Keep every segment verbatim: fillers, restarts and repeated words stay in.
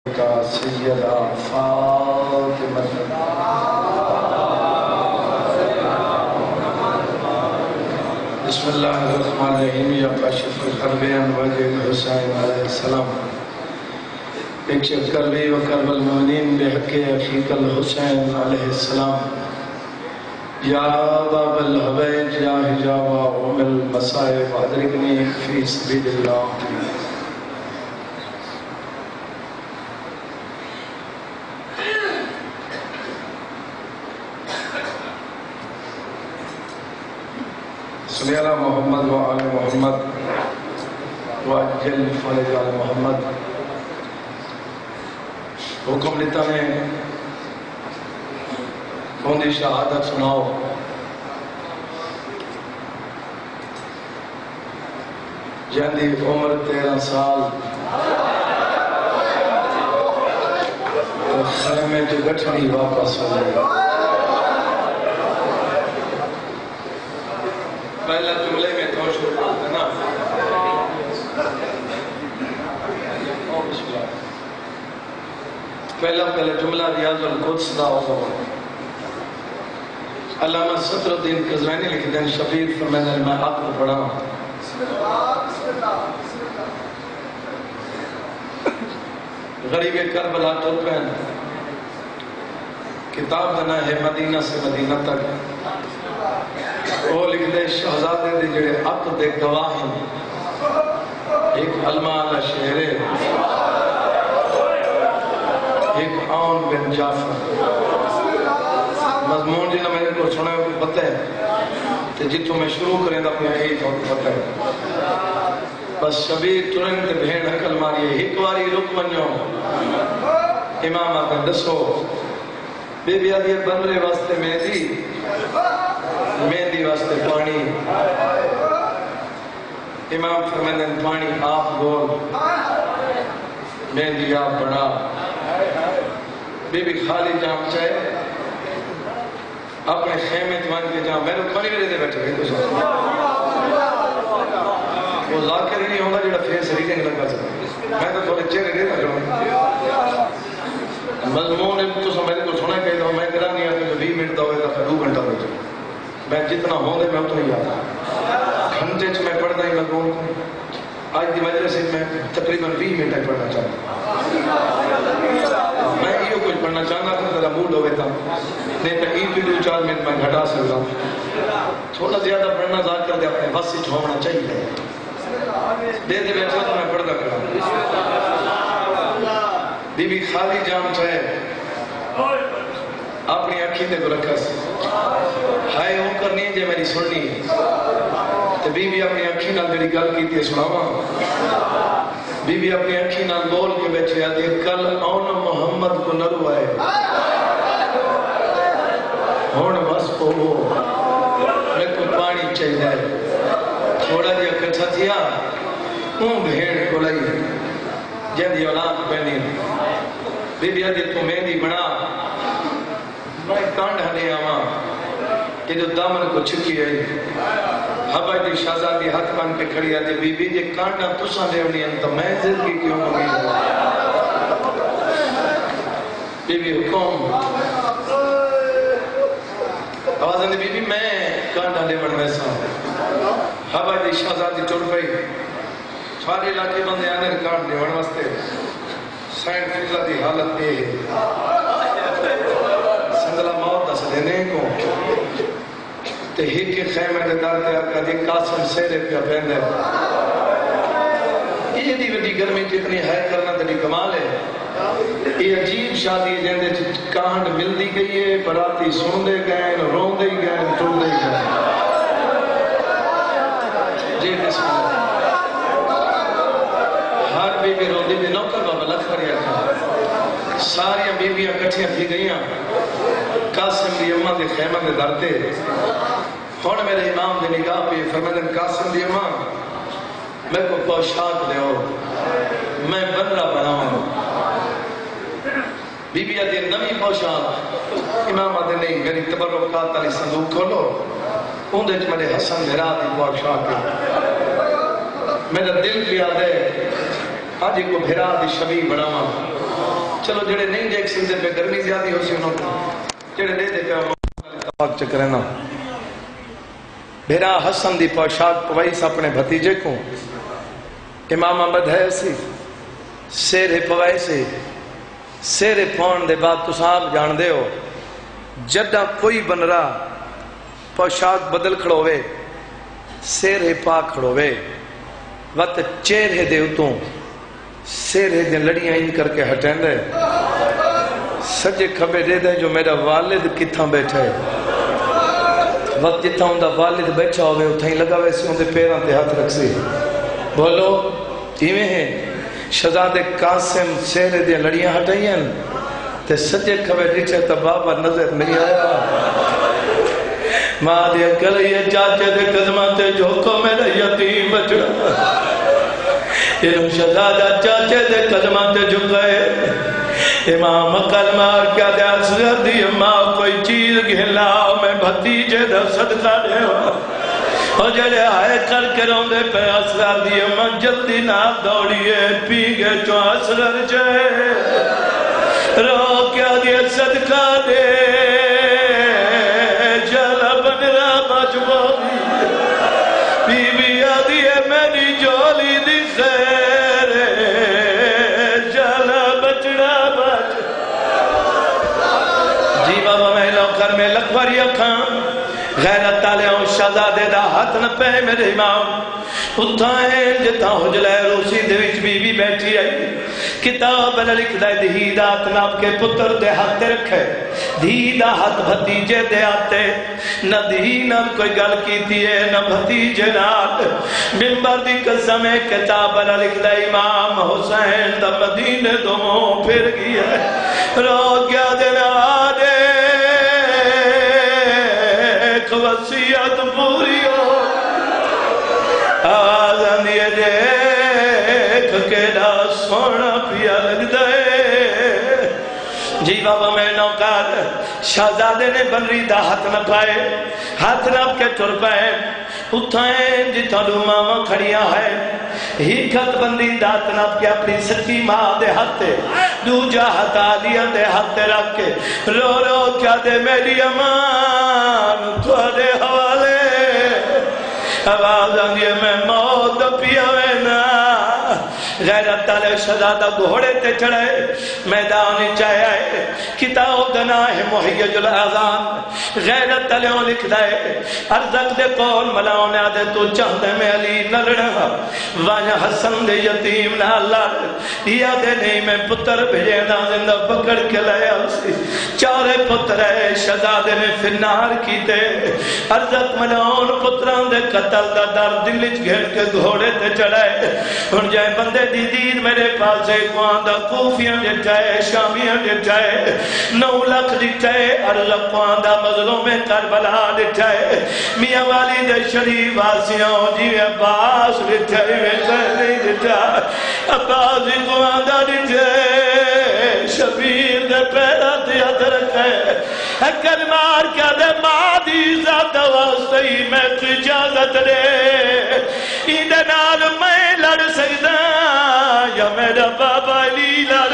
سیدہ فاطمہ بسم اللہ الرحمن الرحیم یا کاشف الکرب عن وجہ الحسین علیہ السلام اکشف کربی و کرب المؤمنین بحق اخیک الحسین علیہ السلام یا باب الحبیج یا حجاب ام المصائب ادرکنی فی سبیل اللہ. صلی اللہ محمد و آل محمد و اجل فرج آل محمد. حکم لیتا نے ہوندی شہادت سناؤ. جہندی عمر تیرہ سال خیمے جو گٹھنی واپس ہو گئی. پہلا جملے میں تو شروع کرتا نا پہلا پہلا جملہ ریاض القدس دا ہوگا. علامہ صدر الدین قزوینی لکھتے ہیں شبیر فرمیدہ میں آپ کو پڑھا غریب کربلا ترپین کتاب دنا ہے مدینہ سے مدینہ تک. وہ لکھتے شہزادے دے جڑے عقد دے گواہ ہیں. ایک علماء علی شہرے ایک عون بن جعفر. مضمون جنہ میرے کو سنے کو پتہ ہے کہ جتوں میں شروع کریں دا اپنے ایک وقت پتہ ہے. بس شبیر ترنت بھین حکل ماری ایک واری رک منجو امام آتا دسو بے بیا دیا بندرے واسطے مہندی مہندی واسطے پانی. امام فرمیدن پانی آپ گول مہندی آپ بڑا. بی بی خالی جام چاہے اپنے خیمے جوان کے جام میں نے پانی میرے دے بیٹھے گئے تو وہ ذاکر ہی نہیں ہوگا جڑا فیس ریڈنگ لگا سکتا. میں تو تھوڑے چہرے دے رہا مضمون تو سمجھے کو سنا کہ میں کرا نہیں آتا جو بھی منٹ دا ہوئے گا پھر دو گھنٹہ ہو جائے. میں جتنا ہوں دے میں اتنا ہی آتا گھنٹے چ میں پڑھنا ہی لگوں. آج دی مجلس میں تقریباً بھی منٹ ہے پڑھنا چاہتا. میں یہ کچھ پڑھنا چاہنا تھا تیرا موڈ ہوئے تھا نہیں تو این بھی دو چار منٹ میں گھٹا سکتا ہوں. تھوڑا زیادہ پڑھنا ذات کر دے اپنے بس سے ہونا چاہیے. دے دے بیٹھا تو میں پڑھتا کرا. بی بی خالی جام چاہے اپنی اکھی تے کو رکھا سی ہائے ہوں کرنی ہے جے میری سننی تو بی بی اپنی اکھی نال میری گل کی تھی سناوا. بی بی اپنی اکھی نال بول کے بیٹھے آدھے کل آن محمد کو نرو آئے ہون بس کو میں کو پانی چاہیے. تھوڑا جیا کٹھا تھیا ہوں بھیڑ کو لئی جہدی اولاد پہنی. بی بی آدھے تو مہندی بنا میں کانڈ ہنے آما کہ جو دامن کو چھکی ہے. حبا دی شہزادی ہاتھ بن کے کھڑی آدھے بی بی جے کانڈا تساں لے ہونی ہیں تو میں زندگی کیوں مگی ہوں. بی بی حکم آواز آدھے بی بی میں کانڈا لے بن ویسا. حبا دی شہزادی ٹوڑ پئی سارے علاقے بندے آنے کانڈ لے بن واسطے. سائن فضلہ دی حالت دے سندلہ موت دس دینے کو تے ہی کے خیمے دے در دے آکا دی قاسم سیرے پیا پہن دے. یہ دی وڈی گرمی جتنی ہے کرنا تیری کمال ہے. یہ عجیب شادی ہے جن دے کانڈ مل دی گئی ہے براتی سن دے گئے رون دے گئے ٹوڑ دے گئے. جی بسم اللہ. ہر بی بی رو دی بھی نوکر بابا لکھ کریا تھا. ساری بیبیاں کٹھیاں تھی گئیاں قاسم دی اماں دے خیمہ دے درتے. ہون میرے امام دے نگاہ پہ فرمیدن قاسم دی اماں میں کو پوشاک دے ہو میں بندہ بناؤں. بی بی آدھے نمی پوشاک. امام آدھے نہیں میری تبرکات علی صندوق کھولو ان دے میرے حسن دے راہ دی پوشاک ہے. میرا دل بھی آدھے آج کو بھیرا دی شبی بڑھاواں چلو جڑے نہیں دیکھ سکتے پہ گرمی زیادہ ہو سی انہوں کو جڑے دے دے پہ چکرنا بھیرا حسن دی پوشاک پوائیس اپنے بھتیجے کو امام احمد ہے سی سیرے پوائے سے سیرے پون دے بعد تو صاحب جان دے ہو جدہ کوئی بن رہا پوشاک بدل کھڑوے سیرے پاک کھڑوے وقت چہرے دے اتوں سیرے دے لڑیاں ان کر کے ہٹیں دے سجے کھبے دے دے جو میرا والد کتھاں بیٹھے وقت جتھا ہوں دا والد بیٹھا ہوئے اتھائیں لگا ویسے ہوں دے پیران تے ہاتھ رکھ سی بولو ایویں ہیں شہزاد قاسم سیرے دے لڑیاں ہٹائیں تے سجے کھبے ڈیٹھے تا بابا نظر نہیں آیا ماں دیا کلیے چاچے دے قدماتے جھوکو میرا یتیم بچڑا انہوں شہزادہ چاچے دے قدماتے جھکائے امام عقل مار کیا دے اصغر دی ماں کوئی چیز گھلاؤ میں بھتیجے دا صدقہ دے ہو جڑے آئے کر کے روندے پہ اصغر دی ماں جلدی نہ دوڑیے پی گے چو اصغر جائے رو کیا دے صدقہ دے جلا بن رہا مجبوری بی بی آدھی ہے میری جولی دی خیر جلا بچڑا بچ جی بابا میں لوکر میں لکھوری اکھاں غیرت تالے ہوں شہزادے دا ہاتھ نہ پہ میرے امام اتھائیں جتا حجلے روسی دے وچ بی بی بیٹھی آئی کتاب لکھ دے دھی دات ناب کے پتر دے ہاتھ رکھے دھی دا ہاتھ بھتیجے دے آتے نہ دھی ناب کوئی گل کیتی ہے نہ بھتیجے نات ممبر دی قسم کتاب لکھ دے امام حسین دا مدینے دوں پھر گیا رو گیا دینا آدے ایک وسیعت پوری ہو آواز آندھیے دیکھ کے دا سونا پیا لگ دے جی بابا میں نوکار شہزادے نے بنری دا ہاتھ نہ پائے ہاتھ نہ کے ٹر پائے اتھائیں جتا دو ماما کھڑیاں ہے ہی کھت بندی دات نب کے اپنی سچی ماں دے ہاتھے دو جا ہتا لیا دے ہاتھے رکھ کے رو رو کیا دے میری امان تو دے حوالے آواز آنگے میں موت پیا وینا غیرت تالے شہزادہ گھوڑے تے چڑھے میدانی چاہے آئے کتاب گناہ محیج الازان غیرت تالے ہوں لکھ دائے ارزق دے قول ملاؤں نے آدھے تو چاہدے میں علی نہ لڑا وانیا حسن دے یتیم نہ اللہ یا دے نہیں میں پتر بھیجے نہ زندہ پکڑ کے لائے اسی چارے پتر ہے شہزادے نے فنار کی تے ارزق ملاؤں پتران دے قتل دا در دلچ گھر کے گھوڑے تے چڑھائے ان جائے بندے دی دین میرے پاس ایک واندہ کوفیاں جٹھائے شامیاں جٹھائے نو لکھ جٹھائے ارزق واندہ مظلوم کربلا جٹھائے میاں والی دے شریف آسیاں جی عباس جٹھائے میں جٹھائے عباس ایک واندہ جٹھائے شبیر دے پیرا دیا درکھائے اکر مار کیا دے مادی زیادہ واسطی میں اجازت دے اندے نال میں لڑ سکتا یا میرا بابا علی لڑ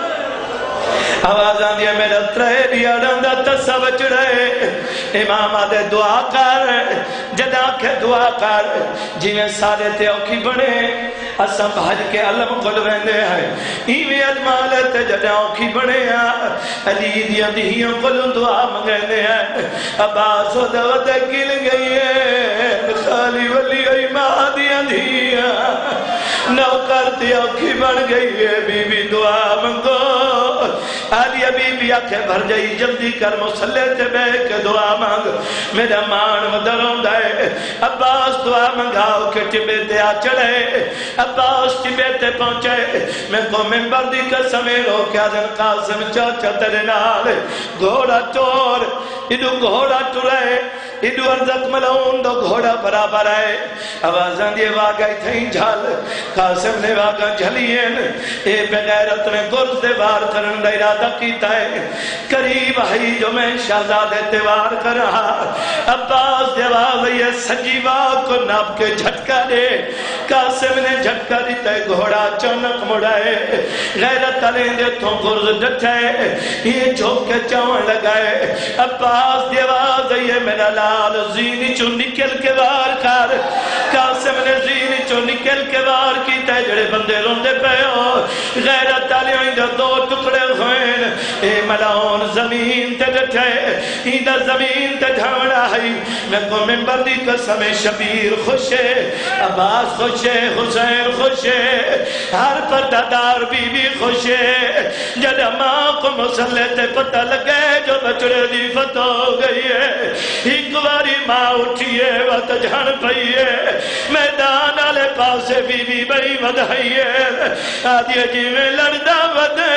آواز آندھی ہے میرا ترے دیا رندہ تصب چڑھے امام آدھے دعا کر جدا کے دعا کر جنہیں سارے تے اوکھی بڑھے اسم بھاج کے علم کل رہنے ہیں ایویں اجمالت جدا اوکھی بڑھے ہیں علی دیا دہیوں کل دعا مگرنے ہیں عباس و دوت گل گئی ہے خالی ولی ایمان دیا دیا نوکر دیا اوکھی بڑھ گئی ہے بی بی دعا منگو آلیہ بی بی آنکھیں بھر جائی جلدی کر مسلح تے بے کے دعا مانگ میرا مان مدروں دائے عباس دعا منگاؤ کہ ٹبے تے آ چڑھے عباس ٹبے تے پہنچے میں کو ممبر دی قسمیں رو کیا دن قاسم چاچا تیرے نال گھوڑا چور ادو گھوڑا ٹرائے ادو ارزق ملون دو گھوڑا برابر آئے آوازان دیے واقعی تھیں جھال قاسم نے واقع جھلین اے بغیرت نے گرز دے بار کرن دائرہ ارادہ کیتا ہے قریب ہے جو میں شہزادے تیوار کر رہا عباس جواب یہ سجیوا کو ناپ کے جھٹکا دے قاسم نے جھٹکا دیتا ہے گھوڑا چونک مڑائے غیرت علین دے تو گرز ڈٹھائے یہ جھوک کے چاون لگائے عباس جواب یہ میرا لال زینی چو نکل کے وار کر قاسم نے زینی چو نکل کے وار کی تے جڑے بندے روندے پہ ہو غیرت علین دے دو ٹکڑے ہوئے اے ملاؤن زمین تے ڈٹھے ایدہ زمین تے ڈھاونا ہے میں کو ممبر دی قسم شبیر خوش ہے عباس خوش ہے حسین خوش ہے ہر پردادار بی بی خوش ہے جد ماں کو مسلح تے پتہ لگے جو بچڑے دی فتح ہو گئی ہے ایک باری ماں اٹھی ہے وقت جھن پئی ہے میدان آلے پاسے بی بی بڑی ودھائی ہے آدھی جی میں لڑدہ ودھے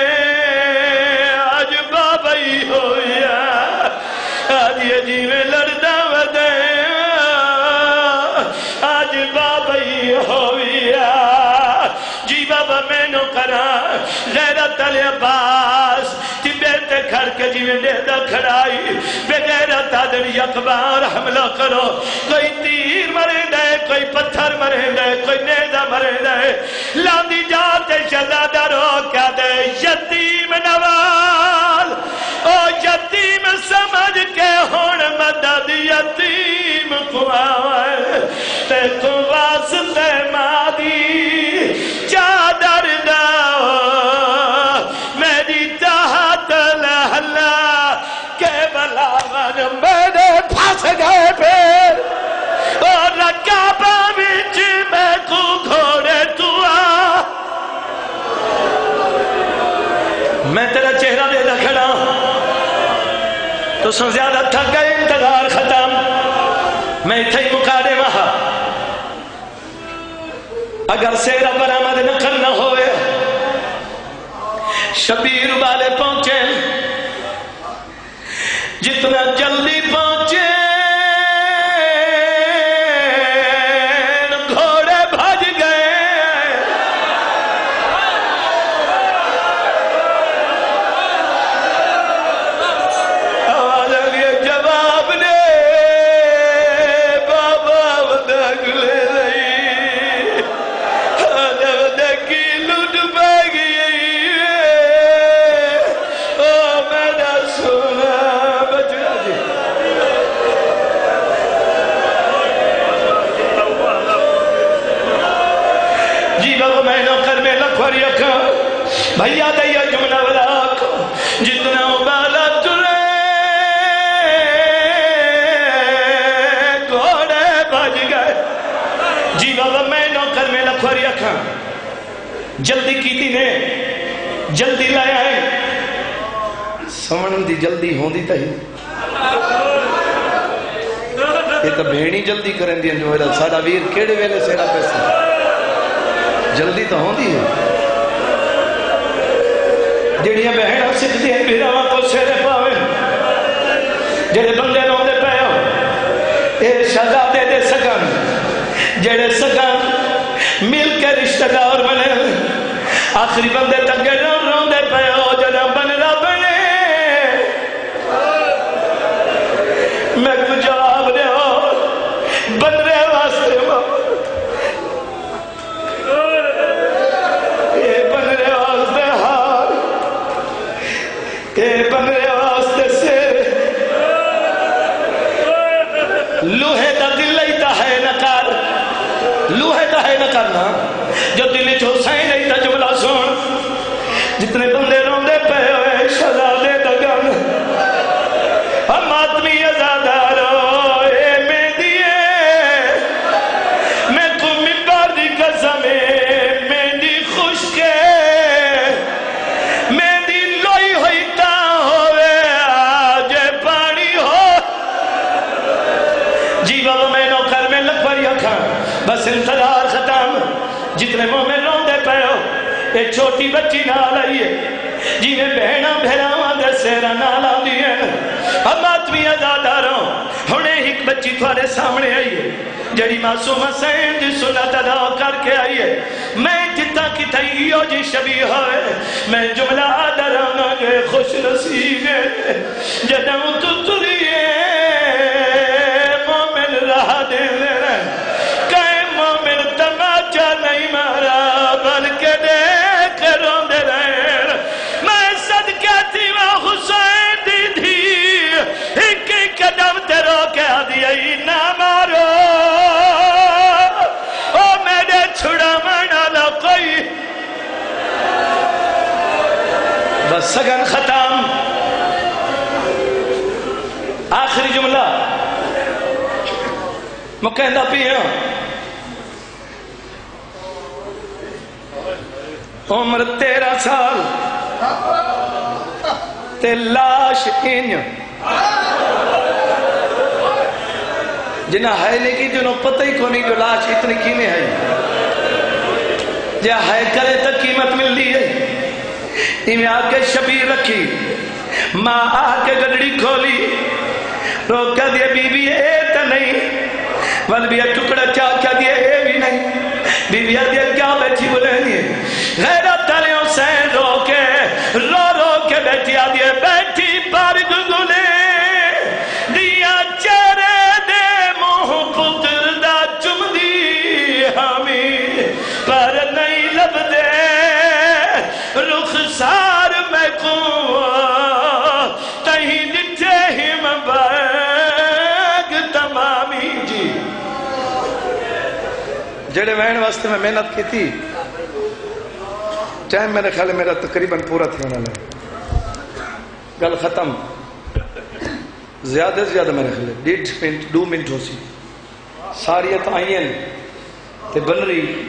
آج بابائی ہویا آدھی جی میں لڑدہ ودھے آج بابائی ہویا جی بابا میں نو کرا غیرت علی عباس تی بیٹے کھڑ کے جی میں دیدہ کھڑائی بے غیرت آدھر یکبار حملہ کرو کوئی تیر مرے دے کوئی پتھر مرے دے کوئی نیزہ مرے دے لاندی جاتے شہزادہ رو کیا دے یتیم نوال او یتیم سمجھ کے ہون مدد یتیم کو آوائے تے کو واسطے مادی چادر داؤ میری تحت لہلا کے بلاون میرے پھاس گئے پھر اور رکابہ بچ میں کو گھوڑے تو آ میں تیرا چہرہ دے رکھنا تو سن زیادہ تھک گئے انتظار ختم میں اتھے ہی مقادے وہاں اگر سیرہ برآمد نہ کرنا ہوئے شبیر والے پہنچے جتنا جلدی پہنچے گھوڑے بھج گئے آواز آگئے جواب نے بابا ودک لے رہی آدھا ودک کی لوٹ پہ گئی او میرا سونا بچڑا جی جی بابا میں نوکر میں لکھوری اکھا بھئیا دیا جملہ والا کو جتنا بالا ترے گھوڑے بھج گئے جی بابا میں نوکر میں لکھوری اکھا جلدی کی تھی نے جلدی لائے آئے سمن دی جلدی ہوں دی تاہی یہ تو بھیڑی جلدی کریں دی جو میرا ساڑھا ویر کیڑے ویلے سیرا پیسا جلدی تو ہوں دی ہے جڑیاں بہنہ سکھ دی ہیں بیراں کو سیرے پاویں جڑے بندے نوں دے پے ہو اے شہزادے دے سگن جڑے سگن مل کے رشتہ دار بنے آخری بندے تک گے رون رون دے پے ہو جڑا بن رہا بنے میں کو جواب دے ہو بن رہے واسطے ہو یہ بن رہے واسطے ہار یہ بن رہے واسطے سیر لوہے دا دل لیتا ہے نکار لوہے دا ہے نکارنا جو دل چو سائن لیتا جملہ سن جتنے بندے روندے پہ ہوئے شہزادے دگن ہم آدمی ازادارو اے میں دیئے میں کو ممبر دی قسمے میں دی خوش کے میں دی لوئی ہوئی تا ہوئے آجے پانی ہو جی بابا میں نوکر میں لگ پڑی اکھا بس انتظار ختم جتنے مومن روندے پہ ہو ایک چھوٹی بچی نال آئی ہے جی میں بہنہ بہراواں دے سیرہ نال آ دی ہے ماتمی ازاداروں ہنے ایک بچی تھوڑے سامنے آئی ہے جڑی معصوم حسین دی سنت ادا کر کے آئی ہے میں جتا کی تھائیو جی شبیہ ہے میں جملہ آدھرانا گے خوش نصیب ہے جدوں تو تلیے مومن رہا دے لے کہے مومن تماچا نہیں مارا بلکہ دیکھ رون دے رہے میں صدقہ تھی وہ حسین دی دھی ایک ایک قدم تے رو کے آدھی آئی نہ مارو او میرے چھڑا مانا نہ کوئی بس سگن ختم آخری جملہ میں کہندہ پیا عمر تیرہ سال تے لاش انج جنہ ہے لیکن جنہوں پتہ ہی کونی جو لاش اتنی کینے ہے جہاں ہے کرے تک قیمت مل دی ہے انہیں آکے شبیر رکھی ماں آکے گڑڑی کھولی روکہ دیا بی بی اے تا نہیں ول بیا ٹکڑا چاکہ دیا اے بھی نہیں بی بی دیا کیا بیٹھی بولے نہیں غیرت تلے حسین رو کے رو رو کے بیٹھی آدیا بیٹھی پر گگلے دیا چہرے دے موہ پتر دا چم دی ہمیں پر نہیں لب دے رخ سار میں کو تہیں دٹھے ہی مباگ تمامی جی جڑے وین واسطے میں محنت کی تھی ٹائم میرے خیال میرا تقریباً پورا تھی انہوں نے گل ختم زیادہ زیادہ میرے خیال ڈیڑھ منٹ دو منٹ ہو سی ساریت آئین تے بن رہی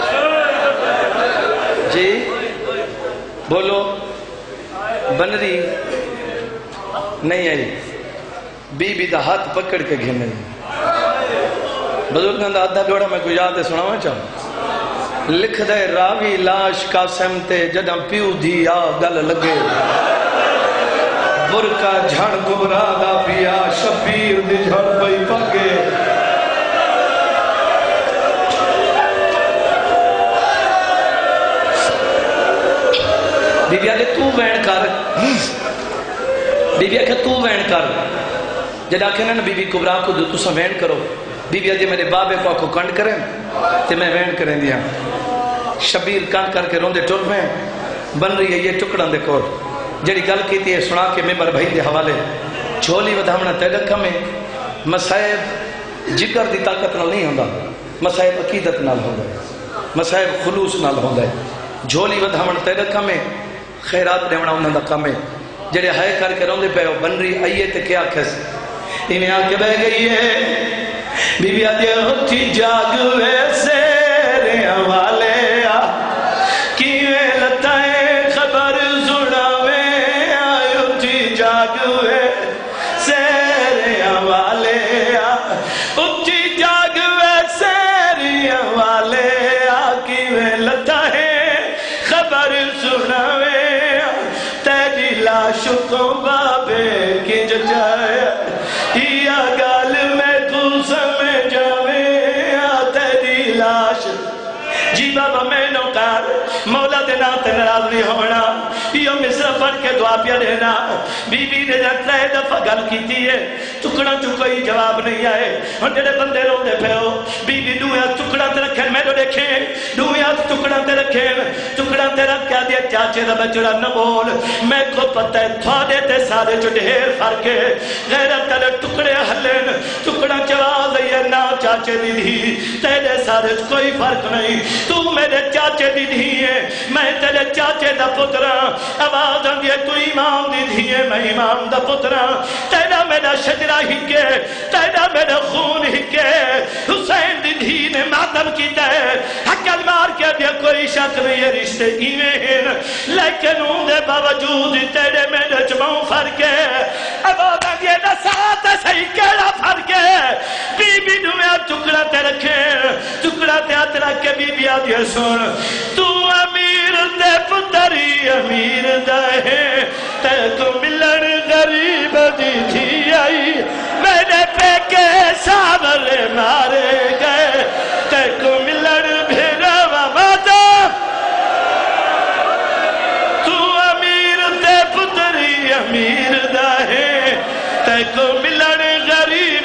جی بولو بن رہی نہیں آئی بی بی دا ہاتھ پکڑ کے گھنے بزرگاں دا آدھا گوڑا میں کو یاد ہے سناواں چاہوں لکھ دے راوی لاش قاسم تے جدم پیو دیا گل لگے برکا جھڑ گبرا دا پیا شبیر دی جھڑ پئی پگے بی بی آگے تو وین کر بی بی آگے تو وین کر جدا کہنا نا بی بی کبرا کو جو تو سا وین کرو بی بی آجے میرے بابے کو آکو کنڈ کریں تے میں وین کریں دیا شبیر کان کر کے روندے ٹر میں بن رہی ہے یہ ٹکڑاں دے کور جڑی گل کیتی ہے سنا کے ممبر بھائی دے حوالے جھولی ودھامنا تیلکھا میں مسائب جگر دی طاقت نال نہیں ہوندا مسائب عقیدت نال ہوندا ہے مسائب خلوص نال ہوندا ہے جھولی ودھامنا تیلکھا میں خیرات دیونا انہاں دا کم ہے جڑے ہائے کر کے روندے پے بن رہی آئیے تے کیا کھس انہیں آ کے بہ گئی ہے بی بی آجے اٹھی جاگ ویسے ریاں والے آ کیویں لتائیں خبر سناوے آئے اٹھی جاگ ویسے ریاں والے آ اٹھی جاگ ویسے ریاں والے آ کیویں لتائیں خبر سناوے تیری لاش کو بابے کنج جائے یا گال میں تو سمجھ جاوے تیری لاش جی بابا میں نو کار مولا دینا تے ناراض نہیں ہونا یہ مصر پڑھ کے دعا پیا دینا بی بی نے جب ترے دفعہ گل کیتی ہے ٹکڑا تو کوئی جواب نہیں آئے اور جڑے بندے رو دے پہ ہو بی بی دویا ٹکڑا تے رکھیں میں تو دیکھیں دویا ٹکڑا تے رکھیں ٹکڑا تے رکھ کیا دیا چاچے دا بچڑا نہ بول میں کو پتہ ہے تھوڑے تے سارے جو ڈھیر فرق ہے غیرت تلے ٹکڑے حلین ٹکڑا چلا دئیے نا چاچے دی دی تیرے سارے کوئی فرق نہیں تو میرے چاچے دی دی ہے میں تیرے چاچے دا پترا آواز آندھے تو امام دی دی ہے میں امام دا پترا تیرا میرا شجرہ ہکے تیرا میرا خون ہکے حسین دی دی نے ماتم کی تے حکل مار کے دیا کوئی شک نہیں ہے رشتے ایمین لیکن ان دے باوجود تیرے میرے جمعوں فرق ہے آواز آندھے نا ساتھ صحیح کیڑا فرق ہے بی بی نویا ٹکڑا تے رکھے ٹکڑا تے ہاتھ رکھ کے بی بی آدھے سن تو امیر دے پتری امیر دے تے کو ملن غریب دی تھی آئی میرے پیکے ساورے مارے گئے تے کو ملن بھیروا ماتا تو امیر تے پتری امیر دا ہے تے کو ملن غریب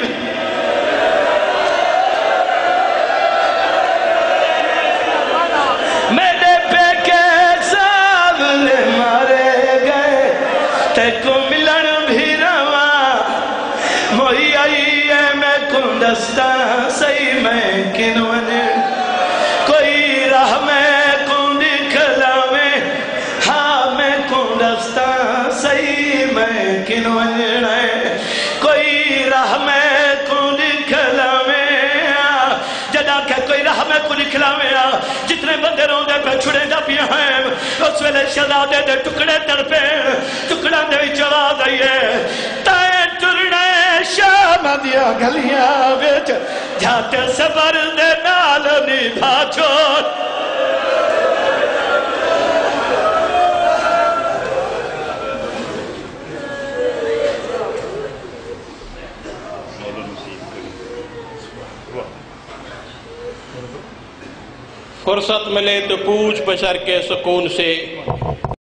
میرے پیکے ساورے مارے گئے تے کو ملن بھیروا موئی آئی ہے میں کندستان سہی میں کنونے کوئی راہ میں کندی کھلاوے ہاں میں کندستان سہی میں کنونے کوئی راہ میں کندی کھلاوے جدا کہ کوئی راہ میں کندی کھلاوے جتنے بندے رون دے پہ چھڑے دا پیا ہیں اس ویلے شہزادے دے ٹکڑے تڑپے ٹکڑا دے چڑھا دئیے تائیں ٹرنے شام دیا گلیاں بیچ جھاتے سبر دے نال نبھا چھوڑ فرصت ملے تو پوچھ پچھر کے سکون سے